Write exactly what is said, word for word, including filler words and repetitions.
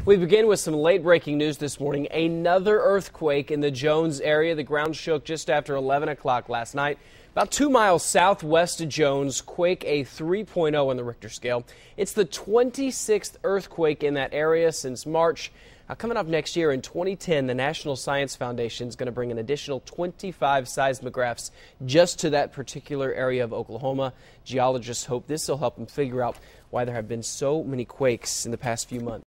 We begin with some late breaking news this morning. Another earthquake in the Jones area. The ground shook just after eleven o'clock last night. About two miles southwest of Jones, quake a three point oh on the Richter scale. It's the twenty-sixth earthquake in that area since March. Now, coming up next year in twenty ten, the National Science Foundation is going to bring an additional twenty-five seismographs just to that particular area of Oklahoma. Geologists hope this will help them figure out why there have been so many quakes in the past few months.